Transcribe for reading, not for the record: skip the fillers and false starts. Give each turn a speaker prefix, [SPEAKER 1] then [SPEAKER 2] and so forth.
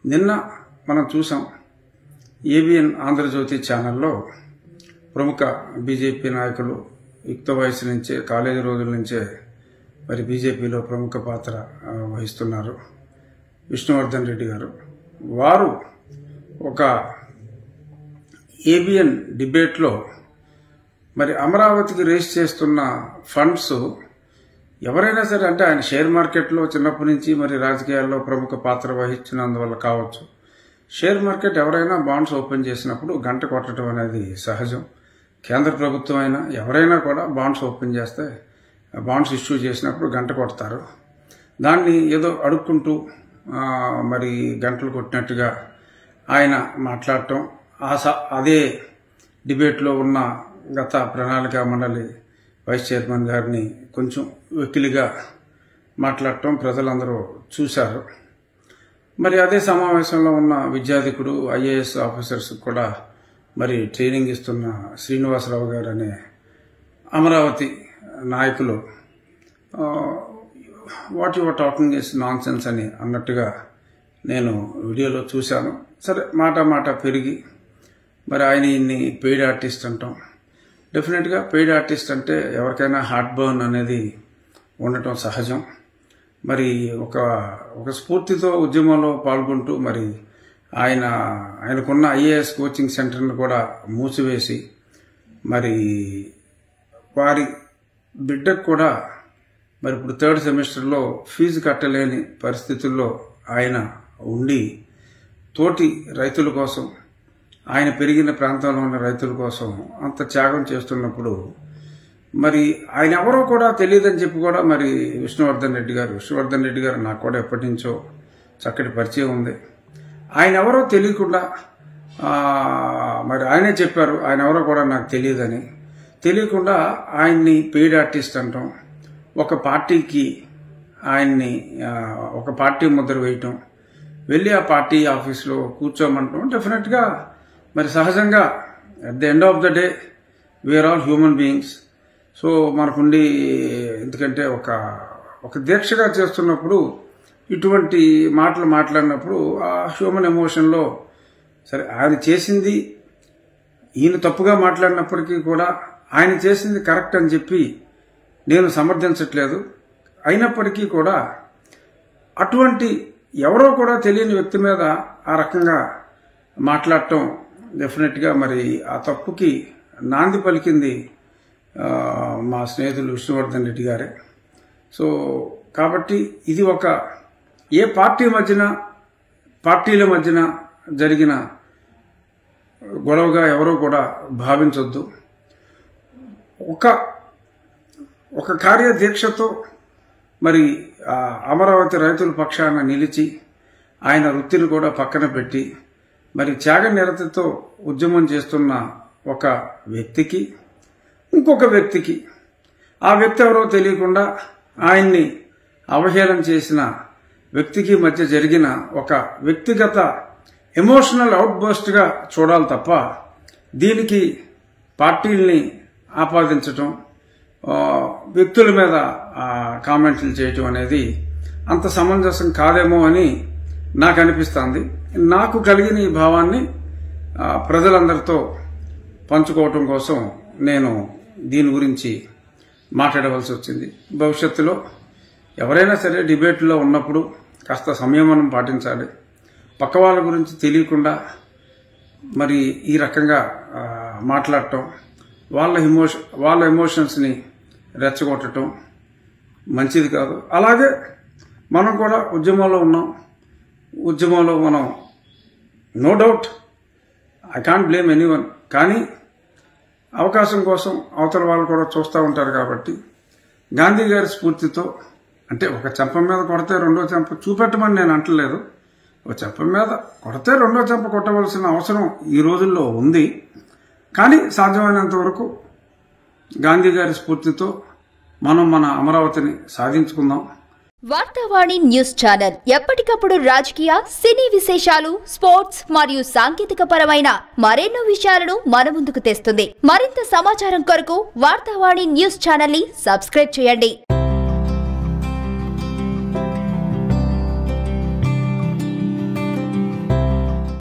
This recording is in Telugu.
[SPEAKER 1] నిన్న మనం చూసాం ఏబిఎన్ ఆంధ్రజ్యోతి ఛానల్లో ప్రముఖ బీజేపీ నాయకులు యుక్త వయసు నుంచే కాలేజీ రోజుల నుంచే మరి బీజేపీలో ప్రముఖ పాత్ర వహిస్తున్నారు విష్ణువర్ధన్ రెడ్డి గారు. వారు ఒక ఏబిఎన్ డిబేట్లో మరి అమరావతికి రేస్ చేస్తున్న ఫండ్స్ ఎవరైనా సరే, అంటే ఆయన షేర్ మార్కెట్లో చిన్నప్పటి నుంచి మరి రాజకీయాల్లో ప్రముఖ పాత్ర వహించినందువల్ల కావచ్చు, షేర్ మార్కెట్ ఎవరైనా బాండ్స్ ఓపెన్ చేసినప్పుడు గంట కొట్టడం అనేది సహజం. కేంద్ర ప్రభుత్వం అయినా ఎవరైనా కూడా బాండ్స్ ఓపెన్ చేస్తే, బాండ్స్ ఇష్యూ చేసినప్పుడు గంట కొడతారు. దాన్ని ఏదో అడుక్కుంటూ మరి గంటలు కొట్టినట్టుగా ఆయన మాట్లాడటం, అదే డిబేట్లో ఉన్న గత ప్రణాళిక మండలి వైస్ చైర్మన్ గారిని కొంచెం వెకిలిగా మాట్లాడటం ప్రజలందరూ చూశారు. మరి అదే సమావేశంలో ఉన్న విద్యాధికుడు ఐఏఎస్ ఆఫీసర్స్ కూడా మరి ట్రైనింగ్ ఇస్తున్న శ్రీనివాసరావు గారు అనే అమరావతి నాయకులు what your talking is nonsense అని అన్నట్టుగా నేను వీడియోలో చూశాను. సరే, మాట పెరిగి మరి ఆయన ఇన్ని పెయిడ్ ఆర్టిస్ట్ అంటాం. డెఫినెట్గా పెయిడ్ ఆర్టిస్ట్ అంటే ఎవరికైనా హార్ట్ బర్న్ అనేది ఉండటం సహజం. మరి ఒక స్ఫూర్తితో ఉద్యమంలో పాల్గొంటూ మరి ఆయనకున్న ఐఏఎస్ కోచింగ్ సెంటర్ను కూడా మూసివేసి మరి వారి బిడ్డకు కూడా మరి ఇప్పుడు 3rd సెమిస్టర్లో ఫీజు కట్టలేని పరిస్థితుల్లో ఆయన ఉండి తోటి రైతుల కోసం, ఆయన పెరిగిన ప్రాంతంలో ఉన్న రైతుల కోసం అంత త్యాగం చేస్తున్నప్పుడు మరి ఆయన ఎవరో కూడా తెలియదని చెప్పి కూడా మరి విష్ణువర్ధన్ రెడ్డి గారు నాకు కూడా ఎప్పటి నుంచో చక్కటి పరిచయం ఉంది. ఆయన ఎవరో తెలియకుండా మరి ఆయనే చెప్పారు, ఆయన ఎవరో కూడా నాకు తెలియదని. తెలియకుండా ఆయన్ని పెయిడ్ ఆర్టిస్ట్ అంటాం, ఒక పార్టీకి ఆయన్ని ఒక పార్టీ ముద్ర వేయటం, వెళ్ళి ఆ పార్టీ ఆఫీస్లో కూర్చోమంటాం. డెఫినెట్గా మరి సహజంగా at the end of the day we are all human beings. So మనకుండి, ఎందుకంటే ఒక దీక్షగా చేస్తున్నప్పుడు ఇటువంటి మాటలు మాట్లాడినప్పుడు ఆ హ్యూమన్ ఎమోషన్లో సరే ఆయన చేసింది, ఈయన తప్పుగా మాట్లాడినప్పటికీ కూడా ఆయన చేసింది కరెక్ట్ అని చెప్పి నేను సమర్థించట్లేదు. అయినప్పటికీ కూడా అటువంటి ఎవరో కూడా తెలియని వ్యక్తి మీద ఆ రకంగా మాట్లాడటం డెఫినెట్గా మరి ఆ తప్పుకి నాంది పలికింది మా స్నేహితులు విష్ణువర్ధన్ రెడ్డి గారే. సో కాబట్టి ఇది ఏ పార్టీల మధ్యన జరిగిన గొడవగా ఎవరో కూడా భావించొద్దు. ఒక కార్యదీక్షతో మరి అమరావతి రైతుల పక్షాన నిలిచి ఆయన వృత్తిని కూడా పక్కన పెట్టి మరి త్యాగ నిరతితో ఉద్యమం చేస్తున్న ఒక వ్యక్తికి, ఇంకొక వ్యక్తికి, ఆ వ్యక్తి ఎవరో తెలియకుండా ఆయన్ని అవహేళన చేసిన వ్యక్తికి మధ్య జరిగిన ఒక వ్యక్తిగత ఎమోషనల్ అవుట్బర్స్ట్గా చూడాలి తప్ప దీనికి పార్టీల్ని ఆపాదించటం, వ్యక్తుల మీద కామెంట్లు చేయటం అనేది అంత సమంజసం కాదేమో అని నాకు అనిపిస్తుంది. నాకు కలిగిన ఈ భావాన్ని ప్రజలందరితో పంచుకోవటం కోసం నేను దీని గురించి మాట్లాడవలసి వచ్చింది. భవిష్యత్తులో ఎవరైనా సరే డిబేట్లో ఉన్నప్పుడు కాస్త సంయమనం పాటించాలి. పక్క వాళ్ళ గురించి తెలియకుండా మరి ఈ రకంగా మాట్లాడటం, వాళ్ళ ఎమోషన్స్ని రెచ్చగొట్టడం మంచిది కాదు. అలాగే మనం కూడా ఉద్యమంలో ఉన్నాం. ఉద్యమంలో మనం no doubt I can't blame anyone, కానీ అవకాశం కోసం అవతల వాళ్ళు కూడా చూస్తూ ఉంటారు. కాబట్టి గాంధీ గారి స్ఫూర్తితో, అంటే ఒక చెంప మీద కొడితే రెండో చెంప చూపెట్టమని నేను అంటలేదు. ఒక చెంప మీద కొడితే రెండో చెంప కొట్టవలసిన అవసరం ఈ రోజుల్లో ఉంది. కానీ సాధ్యమైనంత వరకు గాంధీ గారి స్ఫూర్తితో మనం మన అమరావతిని సాధించుకుందాం.
[SPEAKER 2] వార్తావాణి న్యూస్ ఛానల్ ఎప్పటికప్పుడు రాజకీయ, సినీ విశేషాలు, స్పోర్ట్స్ మరియు సాంకేతిక పరమైన మరెన్నో విషయాలను మన ముందుకు తెస్తుంది. మరింత సమాచారం కొరకు వార్తావాణి న్యూస్ ఛానల్ ని సబ్స్క్రైబ్ చేయండి.